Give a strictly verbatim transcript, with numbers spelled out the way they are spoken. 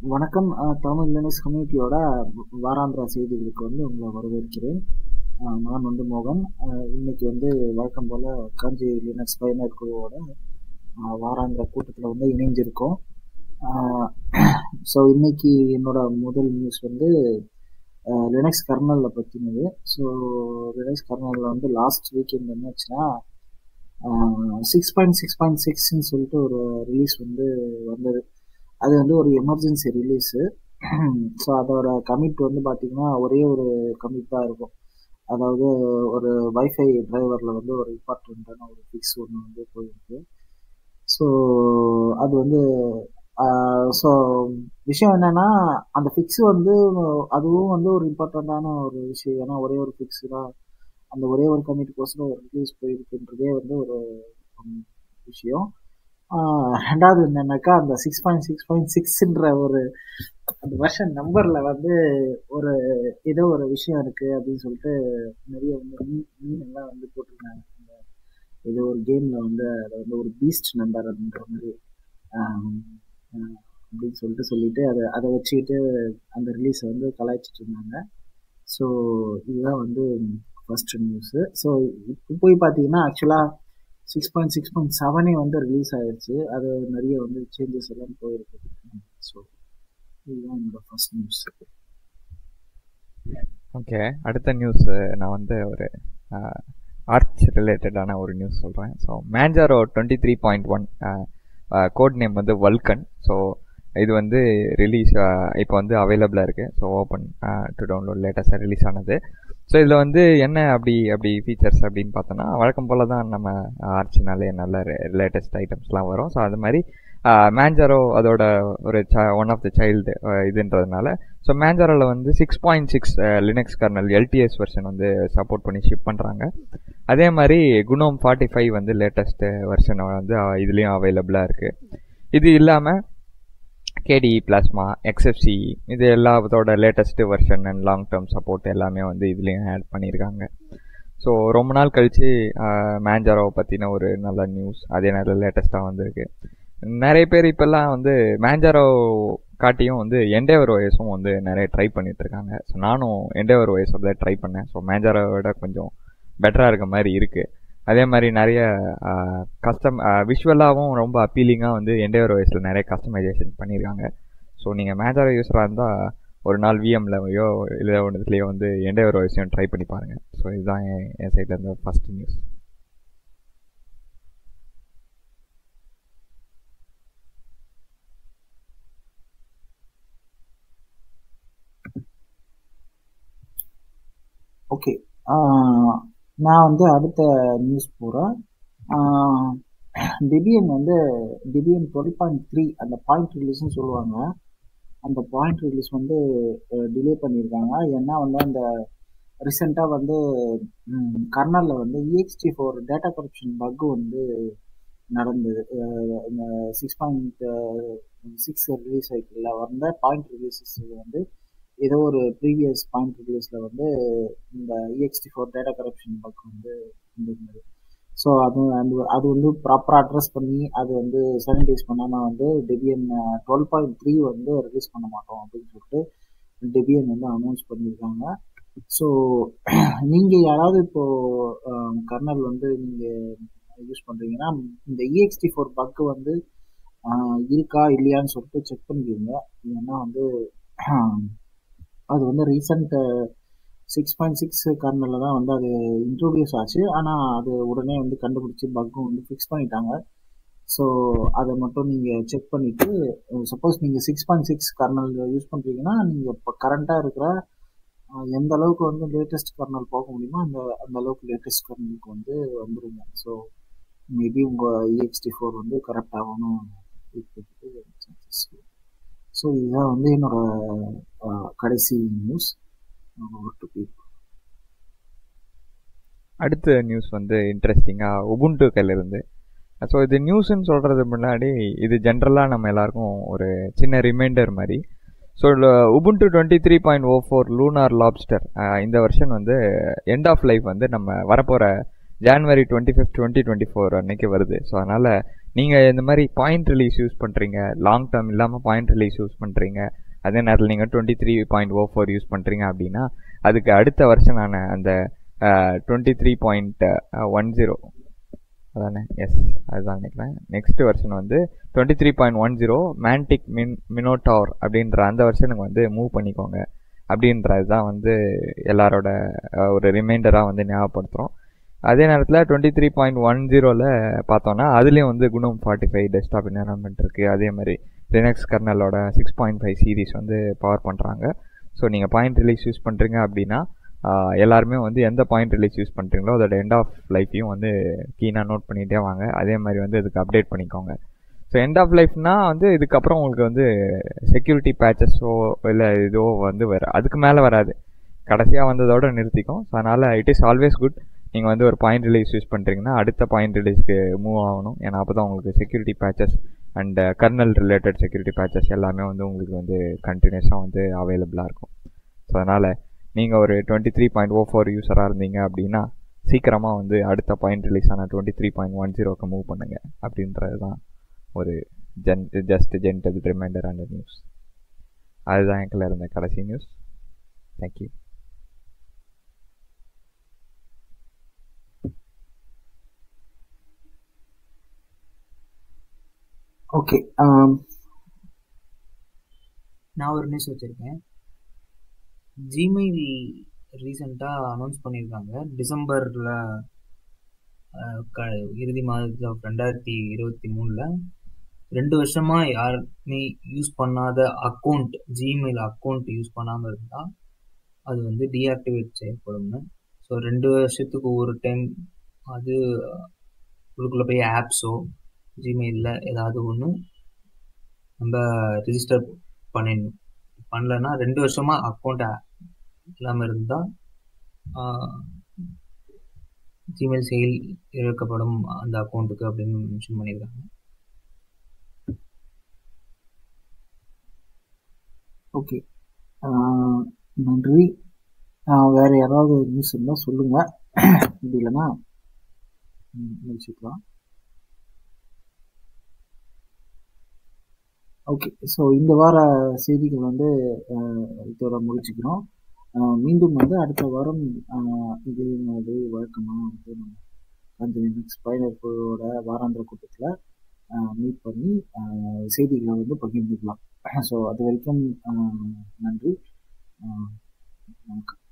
வணக்கம். தமிழ் லினக்ஸ் கம்யூனிட்டியோட வாராந்திர செய்திகளுக்கு வந்து உங்களை வரவேற்கிறேன். நான் வந்து மோகன். இன்னைக்கு வந்து வழக்கம் போல் காஞ்சி லினக்ஸ் பயனர் குழுவோட வாராந்திர கூட்டத்தில் வந்து இணைஞ்சிருக்கோம். ஸோ இன்னைக்கு என்னோட முதல் நியூஸ் வந்து லினக்ஸ் கர்னலில் பற்றினது. ஸோ லினக்ஸ் கர்னலில் வந்து லாஸ்ட் வீக்கெண்ட் என்னாச்சுன்னா சிக்ஸ் பாயிண்ட் சிக்ஸ் பாயிண்ட் சிக்ஸ்ன்னு சொல்லிட்டு ஒரு ரிலீஸ் வந்து வந்தது. அது வந்து ஒரு எமர்ஜென்சி ரிலீஸு. ஸோ அதோட கமிட் வந்து பார்த்திங்கன்னா ஒரே ஒரு கமிட் தான் இருக்கும். அதாவது ஒரு வைஃபை டிரைவரில் வந்து ஒரு இம்பார்ட்டண்ட்டான ஒரு ஃபிக்ஸ் ஒன்று வந்து போயிருக்கு. ஸோ அது வந்து ஸோ விஷயம் என்னென்னா, அந்த ஃபிக்ஸ் வந்து அதுவும் வந்து ஒரு இம்பார்ட்டண்ட்டான ஒரு விஷயம். ஏன்னா ஒரே ஒரு ஃபிக்ஸு தான், அந்த ஒரே ஒரு கமிட்டுக்கோசரம் ஒரு ரிலீஸ் போயிருக்குன்றதே வந்து ஒரு விஷயம். ரெண்டாவது என்னன்னாக்கா, அந்த சிக்ஸ் பாயிண்ட் சிக்ஸ் பாயிண்ட் சிக்ஸ்ன்ற ஒரு அந்த வெர்ஷன் நம்பர்ல வந்து ஒரு ஏதோ ஒரு விஷயம் இருக்கு அப்படின்னு சொல்லிட்டு நிறைய வந்து மீன் எல்லாம் வந்து போட்டிருக்காங்க. ஏதோ ஒரு கேம்ல வந்து அதை வந்து ஒரு பீஸ்ட் நம்பர் அப்படின்ற மாதிரி அப்படின்னு சொல்லிட்டு சொல்லிட்டு அதை அதை வச்சுக்கிட்டு அந்த ரிலீஸை வந்து கலாய்ச்சிட்டு இருந்தாங்க. ஸோ இதுதான் வந்து ஃபர்ஸ்ட் நியூஸு. ஸோ இப்போ போய் பார்த்தீங்கன்னா ஆக்சுவலாக சிக்ஸ் பாயிண்ட் சிக்ஸ் பாயிண்ட் செவனே வந்து ரிலீஸ் ஆயிடுச்சு. அது நிறைய வந்து சேஞ்சஸ் எல்லாம் போயிருக்கு. ஸோ இதுதான் என்னோட ஃபர்ஸ்ட் நியூஸ். ஓகே, அடுத்த நியூஸ் நான் வந்து ஒரு ஆர்ச் ரிலேட்டடான ஒரு நியூஸ் சொல்கிறேன். So Manjaro twenty three point one code name வந்து வல்கன். ஸோ இது வந்து ரிலீஸ் இப்போ வந்து அவைலபிளாக இருக்குது. ஸோ ஓப்பன் டு டவுன்லோட் லேட்டஸ்ட்டாக ரிலீஸ் ஆனது. ஸோ இதில் வந்து என்ன அப்படி அப்படி ஃபீச்சர்ஸ் அப்படின்னு பார்த்தோன்னா, வழக்கம் போல் தான் நம்ம ஆர்ச்சினாலே நல்ல லேட்டஸ்ட் ஐட்டம்ஸ்லாம் வரும். ஸோ அது மாதிரி மேஞ்சாரோ அதோட ஒரு ச ஒன் ஆஃப் த சைல்டு இதுன்றதுனால ஸோ மேஞ்சாரோவில் வந்து six point six Linux kernel LTS version வந்து சப்போர்ட் பண்ணி ஷிப் பண்ணுறாங்க. அதே மாதிரி குனோம் ஃபார்ட்டி ஃபைவ் வந்து லேட்டஸ்ட் வெர்ஷன் வந்து இதுலேயும் அவைலபிளாக இருக்குது. இது இல்லாமல் கேடி பிளாஸ்மா எக்ஸ்எஃப்சி இது எல்லாத்தோட latest version and long term support எல்லாமே வந்து இதுலேயும் ஆட் பண்ணியிருக்காங்க. ஸோ ரொம்ப நாள் கழித்து மேஞ்சாரோவை பற்றின ஒரு நல்ல நியூஸ் அதே நேரத்தில் லேட்டஸ்ட்டாக வந்திருக்கு. நிறைய பேர் இப்போல்லாம் வந்து மேஞ்சாரோ காட்டியும் வந்து எண்டேவர் ஓஎஸும் வந்து நிறைய ட்ரை பண்ணிட்டு இருக்காங்க. ஸோ நானும் எண்டேவர் ஓஎஸ் தான் ட்ரை பண்ணேன். ஸோ மேஞ்சாரோவோட கொஞ்சம் பெட்டராக இருக்க மாதிரி இருக்குது. அதே மாதிரி நிறைய கஸ்டம் விஷுவலாகவும் ரொம்ப அப்பீலிங்காக வந்து எண்டேவர் ஓஎஸில் நிறைய கஸ்டமைசேஷன் பண்ணியிருக்காங்க. ஸோ நீங்கள் மேஞ்சாரோ யூஸராக இருந்தால் ஒரு நாள் விஎம்லையோ இல்லை ஒன்றுலையோ வந்து எண்டேவர் ஓஎஸையும் ட்ரை பண்ணி பாருங்கள். ஸோ இதுதான் என் சைடில் இருந்த ஃபர்ஸ்ட் நியூஸ். ஓகே, நான் வந்து அடுத்த நியூஸ் போகிறேன். டெபியன் வந்து டெபியன் டுவெல் பாயிண்ட் த்ரீ அந்த பாயிண்ட் ரிலீஸ்ன்னு சொல்லுவாங்க. அந்த பாயிண்ட் ரிலீஸ் வந்து டிலே பண்ணியிருக்காங்க. ஏன்னா வந்து அந்த ரீசெண்டாக வந்து கர்னலில் வந்து EXT four data corruption bug வந்து நடந்தது. இந்த சிக்ஸ் பாயிண்ட் சிக்ஸ் ரிலீஸ் சைக்கிளில் வந்த பாயிண்ட் ரிலீஸஸ் வந்து ஏதோ ஒரு ப்ரீவியஸ் பாயிண்ட் ரிலீஸில் வந்து இந்த EXT four data corruption bug வந்து இருந்தது. ஸோ அது அந்த அது வந்து ப்ராப்பராக அட்ரஸ் பண்ணி அது வந்து சானிடைஸ் பண்ணாமல் வந்து டெபியன் டுவெல் பாயிண்ட் த்ரீ வந்து ரிலீஸ் பண்ண மாட்டோம் அப்படின்னு சொல்லிட்டு டெபியன் வந்து அனௌன்ஸ் பண்ணியிருக்காங்க. ஸோ நீங்கள் யாராவது இப்போது கர்னல் வந்து நீங்கள் யூஸ் பண்ணுறீங்கன்னா இந்த இஎக்ஸ்டி ஃபோர் பக்கு வந்து இருக்கா இல்லையான்னு சொல்லிட்டு செக் பண்ணிக்கோங்க. ஏன்னா வந்து அது வந்து ரீசெண்ட் சிக்ஸ் பாயிண்ட் சிக்ஸ் கர்னலில் தான் வந்து அது இன்ட்ரோடியூஸ் ஆச்சு. ஆனால் அது உடனே வந்து கண்டுபிடிச்சி பக்கும் வந்து ஃபிக்ஸ் பண்ணிட்டாங்க. ஸோ அதை மட்டும் நீங்கள் செக் பண்ணிவிட்டு, சப்போஸ் நீங்கள் six point six kernel use பண்ணுறீங்கன்னா நீங்கள் இப்போ கரண்ட்டாக இருக்கிற எந்த அளவுக்கு வந்து லேட்டஸ்ட் கர்னல் போக முடியுமோ அந்த அந்த அளவுக்கு லேட்டஸ்ட் கர்னலுக்கு வந்து வந்துடுங்க. ஸோ மேபி உங்கள் இஎக்ஸ்டி ஃபோர் வந்து கரெக்ட் ஆகணும் இருக்கிறதுக்கு சான்சஸ். ஸோ இதுதான் வந்து என்னோட கடைசி நியூஸ். அடுத்த நியூஸ் வந்து இன்ட்ரெஸ்டிங்காக உபுண்டு கையிலிருந்து. ஸோ இது நியூஸ்ன்னு சொல்கிறது முன்னாடி இது ஜென்ரலாக நம்ம எல்லாருக்கும் ஒரு சின்ன ரிமைண்டர் மாதிரி. So Ubuntu twenty three point o four lunar lobster இந்த வருஷன் வந்து எண்ட் ஆஃப் லைஃப் வந்து நம்ம வரப்போகிற January twenty fifth twenty twenty four அன்னைக்கு வருது. ஸோ அதனால் நீங்கள் இந்த மாதிரி பாயிண்ட் ரிலீஸ் யூஸ் பண்ணுறீங்க, லாங் டேர்ம் இல்லாமல் பாயிண்ட் ரிலீஸ் யூஸ் பண்ணுறீங்க, அதே நேரத்தில் நீங்கள் twenty three point o four use பண்ணுறீங்க அப்படின்னா அதுக்கு அடுத்த வருஷனான அந்த twenty three point one zero அதானே, எஸ் அதுதான் நினைக்கிறேன், நெக்ஸ்ட் வெர்ஷன் வந்து twenty three point one zero Mantic min Minotaur அப்படின்ற அந்த வெர்ஷனுக்கு வந்து மூவ் பண்ணிக்கோங்க அப்படின்றது தான் வந்து எல்லாரோட ஒரு ரிமைண்டராக வந்து ஞாபகப்படுத்துகிறோம். அதே நேரத்தில் டுவெண்ட்டி த்ரீ பாயிண்ட் ஒன் ஜீரோவில் பார்த்தோன்னா அதுலேயும் வந்து குணம் ஃபார்ட்டி ஃபைவ் டெஸ்க்டாப் என்வரான்மெண்ட் இருக்குது. அதே மாதிரி லினக்ஸ் கர்னலோட சிக்ஸ் பாயிண்ட் ஃபைவ் சீரீஸ் வந்து பவர் பண்ணுறாங்க. ஸோ நீங்கள் பாயிண்ட் ரிலீஸ் யூஸ் பண்ணுறீங்க அப்படின்னா எல்லாருமே வந்து எந்த பாயிண்ட் ரிலீஸ் யூஸ் பண்ணுறீங்களோ அதோட எண்ட் ஆஃப் லைஃப்பையும் வந்து கீனாக நோட் பண்ணிகிட்டே வாங்க. அதே மாதிரி வந்து இதுக்கு அப்டேட் பண்ணிக்கோங்க. ஸோ எண்ட் ஆஃப் லைஃப்னா வந்து இதுக்கப்புறம் உங்களுக்கு வந்து செக்யூரிட்டி பேச்சஸோ இல்லை இதோ வந்து வர அதுக்கு மேலே வராது, கடைசியாக வந்ததோட நிறுத்திக்கும். ஸோ அதனால் இட் இஸ் ஆல்வேஸ் குட் நீங்கள் வந்து ஒரு பாயிண்ட் ரிலீஸ் யூஸ் பண்ணுறீங்கன்னா அடுத்த பாயிண்ட் ரிலீஸ்க்கு மூவ் ஆகணும். ஏன்னா அப்போ தான் உங்களுக்கு security patches and kernel related security patches எல்லாமே வந்து உங்களுக்கு வந்து கண்டினியூஸாக வந்து அவைலபிளாக இருக்கும். ஸோ அதனால் நீங்கள் ஒரு twenty three point o four யூஸராக இருந்தீங்க அப்படின்னா சீக்கிரமாக வந்து அடுத்த பாயிண்ட் ரிலீஸ் ஆன டுவெண்ட்டி த்ரீ பாயிண்ட் ஒன் ஜீரோக்கு மூவ் பண்ணுங்கள் அப்படின்றது தான் ஒரு gen just gentle reminder and news. அதுதான் எங்கில் இருந்த கடைசி நியூஸ். தேங்க்யூ. ஓகே, நான் ஒரு நியூஸ் வச்சுருக்கேன். ஜிமெயில் ரீசெண்டாக அனௌன்ஸ் பண்ணியிருக்காங்க, டிசம்பரில் க இறுதி மாதத்தில் ரெண்டாயிரத்தி இருபத்தி மூணில் ரெண்டு வருஷமாக யாருமே யூஸ் பண்ணாத அக்கௌண்ட், ஜிமெயில் அக்கௌண்ட் யூஸ் பண்ணாமல் இருந்தால் அது வந்து டீஆக்டிவேட் செய்யப்படும்னு. ஸோ ரெண்டு வருஷத்துக்கு ஒரு டைம் அது உள்ளுக்குள்ளே போய் ஆப்ஸோ ஜிமெயிலில் ஏதாவது ஒன்று நம்ம ரிஜிஸ்டர் பண்ணிடணும். பண்ணலன்னா ரெண்டு வருஷமாக அக்கௌண்ட் இல்லாமல் இருந்தால் ஜிமெயில் செயல் இழக்கப்படும் அந்த அக்கௌண்ட்டுக்கு அப்படின்னு மென்ஷன் பண்ணியிருக்காங்க. ஓகே, நன்றி. வேறு யாராவது நியூஸ் இருந்தால் சொல்லுங்கள், இப்படி இல்லைன்னா முடிச்சுக்கலாம். ஓகே, ஸோ இந்த வார செய்திகள் வந்து இதோட முடிச்சுக்கிறோம். மீண்டும் வந்து அடுத்த வாரம் இதே மாதிரி வழக்கமாக வந்து நம்ம அந்த லினக்ஸ் பயனர் குழுவோட வாராந்திர கூட்டத்தில் மீட் பண்ணி செய்திகளை வந்து பகிர்ந்துக்கலாம். ஸோ அது வரைக்கும் நன்றி, வணக்கம்.